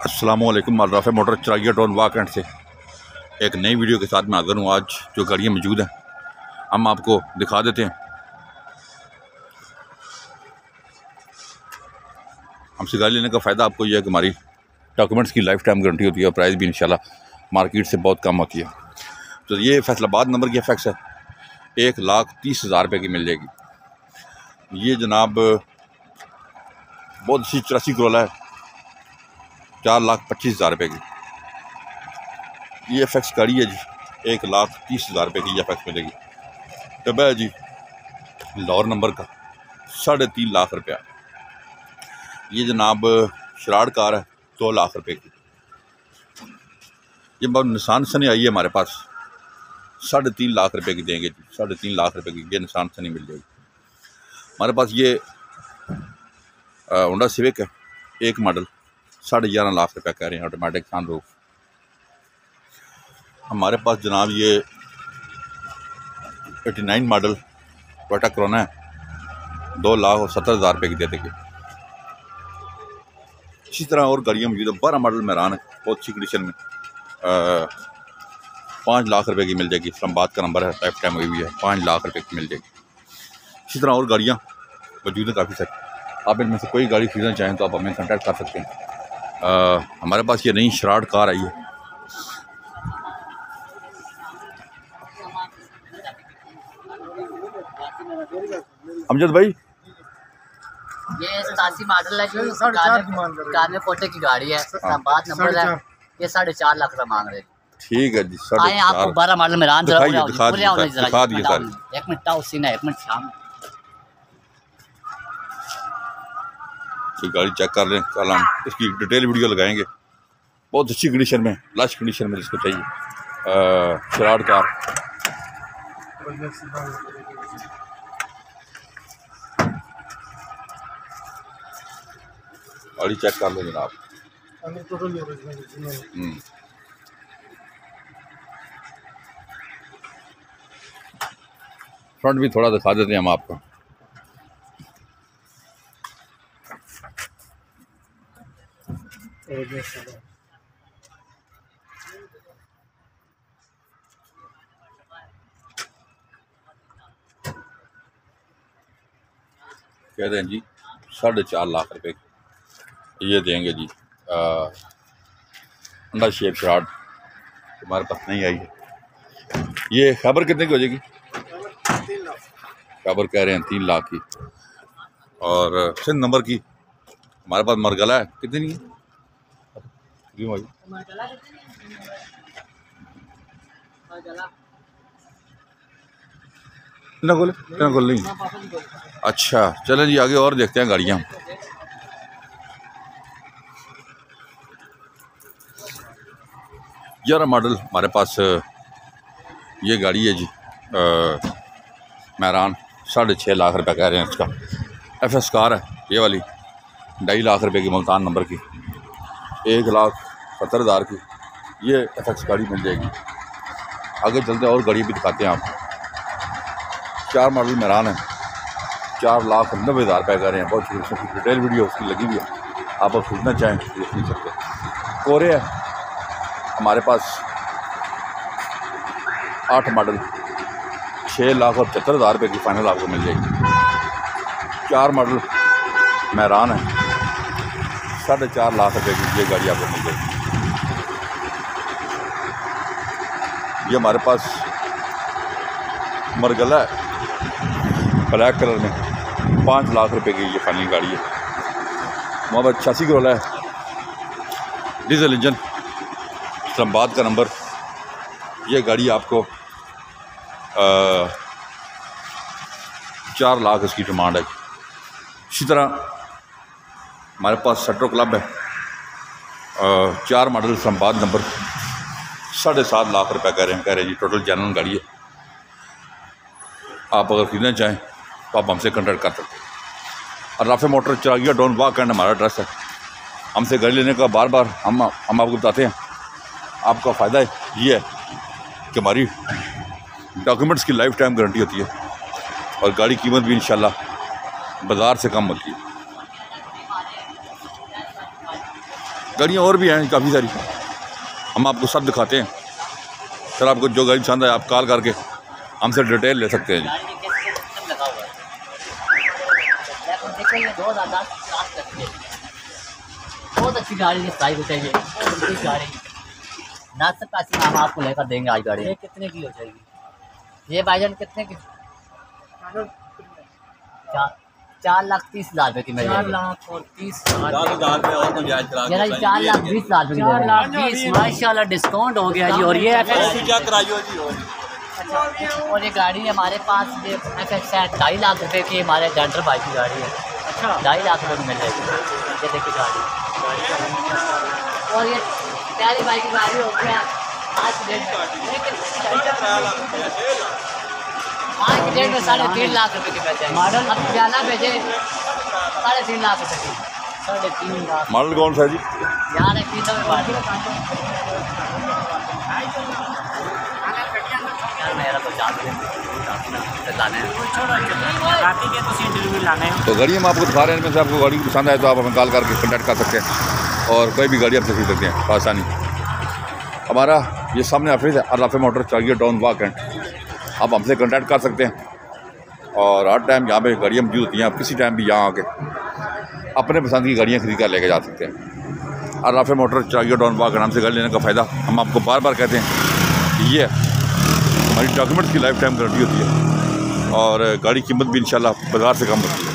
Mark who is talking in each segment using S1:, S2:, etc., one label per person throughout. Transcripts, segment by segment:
S1: अस्सलामुअलैकुम। अल्राफ़ मोटर चरागिया टाउन वाक एंड से एक नई वीडियो के साथ मैं हाज़िर हूँ। आज जो गाड़ियाँ मौजूद हैं हम आपको दिखा देते हैं। हमसे गाड़ी लेने का फ़ायदा आपको यह है कि हमारी डॉक्यूमेंट्स की लाइफ टाइम गारंटी होती है और प्राइस भी इंशाल्लाह मार्केट से बहुत कम होती है। तो ये फैसलाबाद नंबर की एफेक्स है, 1,30,000 रुपये की मिल जाएगी। ये जनाब बहुत अच्छी 84 करोला है, 4,25,000 रुपये की ये एफेक्स गाड़ी है जी। 1,30,000 रुपये की ये एफेक्स मिलेगी। डब्बा है जी लाहौर नंबर का, 3.5 लाख रुपया। ये जनाब शराड़ कार है, 2 लाख रुपये की। ये बहुत निशान सनी आई है हमारे पास, 3.5 लाख रुपये की देंगे जी। 3.5 लाख रुपये की ये निशान सनी मिल जाएगी हमारे पास। ये होंडा सिविक है, एक मॉडल, 11.5 लाख रुपया कह रहे हैं, ऑटोमेटिक सनरूफ। हमारे पास जनाब ये 89 मॉडल टोयोटा करोना है, 2,70,000 रुपये की दे देंगे। इसी तरह और गाड़ियाँ मौजूद है। 12 मॉडल मेहरान है, बहुत अच्छी कंडीशन में, 5 लाख रुपये की मिल जाएगी। इस्लामाबाद का नंबर है, लाइफ टाइम हुई हुई है, 5 लाख रुपये की मिल जाएगी। इसी तरह और गाड़ियाँ मौजूद हैं काफ़ी सारी। आप इनमें से कोई गाड़ी खरीदना चाहें तो आप हमें कॉन्टैक्ट कर सकते हैं। हमारे पास ये नई शराड़ कार आई है। अमजद भाई,
S2: ये 87 मॉडल है, काले कोटे की गाड़ी है, इस्लामाबाद नंबर है। ये 4.5 लाख रुपये मांग रहे हैं।
S1: ठीक है जी।
S2: आए आपको 12 मॉडल में
S1: दिखा दिए सर।
S2: एक मिनट आओ, सीना एक मिनट शाम
S1: तो गाड़ी चेक कर लें, कल हम इसकी डिटेल वीडियो लगाएंगे। बहुत अच्छी कंडीशन में, लश कंडीशन में जिसको चाहिए शराड़ कार। गाड़ी चेक कर लो जनाब। फ्रंट भी थोड़ा दिखा देते हैं हम आपको। कह रहे हैं जी 4.5 लाख रुपए ये देंगे जी। अंडा शेप शराड़ हमारे पास नहीं आई है। ये खबर कितने की हो जाएगी? खबर कह रहे हैं 3 लाख की। और सिंध नंबर की हमारे पास मरगला है, कितनी है? नगोल नहीं। अच्छा चलें जी, आगे और देखते हैं गाड़ियाँ। 11 मॉडल हमारे पास ये गाड़ी है जी, मेहरान, 6.5 लाख रुपये कह रहे हैं इसका। FS कार है ये वाली, 2.5 लाख रुपये की, मुल्तान नंबर की, 1,70,000 की ये FX गाड़ी मिल जाएगी। आगे चलते हैं और गाड़ी भी दिखाते हैं आपको। 4 मॉडल मेहरान है, 4,90,000 रुपये कह रहे हैं। बहुत अच्छी डिटेल वीडियो उसकी लगी हुई है, आप खरीदना चाहें तो खरीद सकते हैं। कोरे है हमारे पास 8 मॉडल, 6,75,000 रुपये की फाइनल आपको मिल जाएगी। 4 मॉडल मेहरान है, 4.5 लाख रुपये की ये गाड़ी आपको मिल जाएगी। ये हमारे पास मरगला है, ब्लैक कलर में, 5 लाख रुपए की ये फाइनल गाड़ी है। मोहम्मद 86 करोला है, डीजल इंजन, इस्लामाबाद का नंबर। ये गाड़ी आपको 4 लाख इसकी डिमांड है। इसी तरह हमारे पास सेट्रो क्लब है, 4 मॉडल, इस्लामाबाद नंबर, 7.5 लाख रुपये कह रहे हैं जी। टोटल जेन्युइन गाड़ी है। आप अगर खरीदना चाहें तो आप हमसे कॉन्टैक्ट कर सकते हैं। अल्राफ़ मोटर चरागिया टाउन वाक एंड हमारा एड्रेस है। हमसे गाड़ी लेने का बार बार हम आपको बताते हैं। आपका फ़ायदा ये है कि हमारी डॉक्यूमेंट्स की लाइफ टाइम गारंटी होती है और गाड़ी कीमत भी इंशाल्लाह बाज़ार से कम होती है। गाड़ियाँ और भी हैं काफ़ी सारी, हम आपको सब दिखाते हैं। सर आपको जो गाड़ी पसंद है आप कॉल करके हमसे डिटेल ले सकते हैं जी।
S2: बहुत अच्छी गाड़ी है, प्राइस बताइए गाड़ी नासिक का हम आपको लेकर देंगे आज गाड़ी। ये कितने की हो जाएगी ये भाईजान? कितने की? 4,30,000 रुपये की मिल जाएगी।
S3: 4,30,000 और तो जायज़ करा
S2: ये 4,20,000 रुपये की। 4,20,000 माशाल्लाह डिस्काउंट हो गया जी। और ये
S3: क्या कराइयो जी।
S2: अच्छा, और ये गाड़ी हमारे पास ये FX है 2.5 लाख रुपए की, हमारे डेंटर भाई की गाड़ी है। अच्छा, 2.5 लाख रुपये की मिल जाएगी। ये देखिए गाड़ी, और ये प्यारी भाई की गाड़ी हो गया आज की डेट में 3.5 लाख रुपए की मिल जाएगी। मॉडल अब जाना भेजे 3.5 लाख रुपए की। 3.5 लाख
S1: मॉडल कौन सा है जी?
S2: यार एक चीज़ में बात मेरा तो
S1: तो गाड़ी हम आपको दिखा रहे हैं, इनमें से आपको गाड़ी पसंद आए तो आप हमें कॉल करके कॉन्टैक्ट कर सकते हैं और कोई भी गाड़ी आप खरीद सकते हैं आसानी। हमारा ये सामने ऑफिस है अल्लाफे मोटर चाहिए टाउन वाक एंड, आप हमसे कॉन्टैक्ट कर सकते हैं और हर टाइम यहाँ पे गाड़ियाँ मौजूद होती हैं। आप किसी टाइम भी यहाँ आके अपने पसंद की गाड़ियाँ खरीद कर लेके जा सकते हैं। अल्लाफे मोटर चाहिए टाउन वाक एंड, हमसे गाड़ी लेने का फ़ायदा हम आपको बार बार कहते हैं ये हमारी डॉक्यूमेंट्स की लाइफ टाइम गारंटी होती है और गाड़ी कीमत भी इंशाल्लाह बाज़ार से कम होती है।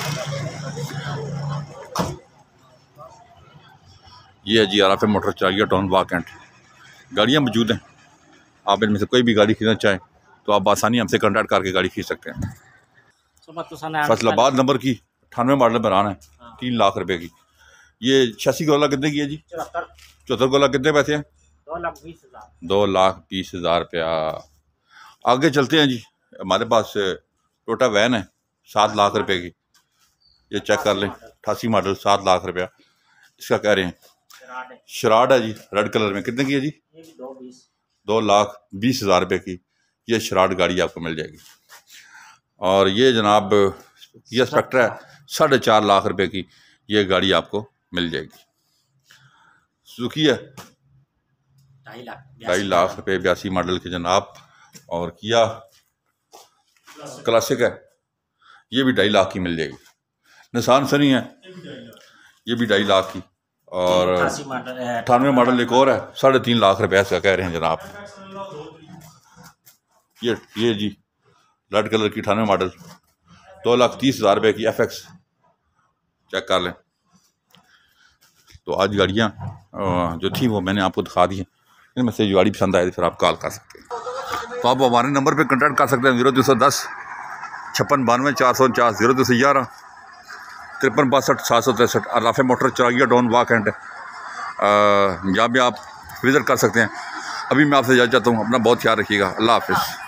S1: ये है जी अल्लाफे मोटर चाहिए टाउन वाक एंड, गाड़ियाँ मौजूद हैं। आप इनमें से कोई भी गाड़ी खरीदना चाहें तो आप आसानी हमसे कॉन्टैक्ट करके गाड़ी खरीद सकते हैं। फैसलाबाद नंबर की 98 मॉडल में आना है, 3 लाख रुपए की। ये 86 गोला कितने की है जी? 74 गोला कितने पैसे हैं? 2,20,000 रुपया। आगे चलते हैं जी, हमारे पास टोटा वैन है 7 लाख रुपए की, ये चेक कर लें। 88 मॉडल 7 लाख रुपया इसका कह रहे हैं। शराड है जी रेड कलर में, कितने की है जी? 2,20,000 रुपये की ये शराड गाड़ी आपको मिल जाएगी। और ये जनाब ये स्पेक्टर है 4.5 लाख रुपए की, ये गाड़ी आपको मिल जाएगी। सुजुकी है 2.5 लाख रुपये 82 मॉडल के जनाब। और किया क्लासिक है, ये भी 2.5 लाख की मिल जाएगी। निसान सनी है, ये भी 2.5 लाख की। और 98 मॉडल एक और है 3.5 लाख रुपये इसका कह रहे हैं जनाब। ये जी रेड कलर की 98 मॉडल 2,30,000 रुपये की FX, चेक कर लें। तो आज गाड़ियाँ जो थी वो मैंने आपको दिखा दी हैं, इनमें से जो गाड़ी पसंद आए तो फिर आप कॉल कर सकते हैं। तो आप हमारे नंबर पे कॉन्टैक्ट कर सकते हैं 0210 56 92 449, 0211 53 62 763। अल्लाफे मोटर चाहिए टाउन वाक एंड, जहाँ भी आप विज़िट कर सकते हैं। अभी मैं आपसे इजाज़त चाहता हूँ, अपना बहुत ख्याल रखिएगा। अल्लाह हाफिज़।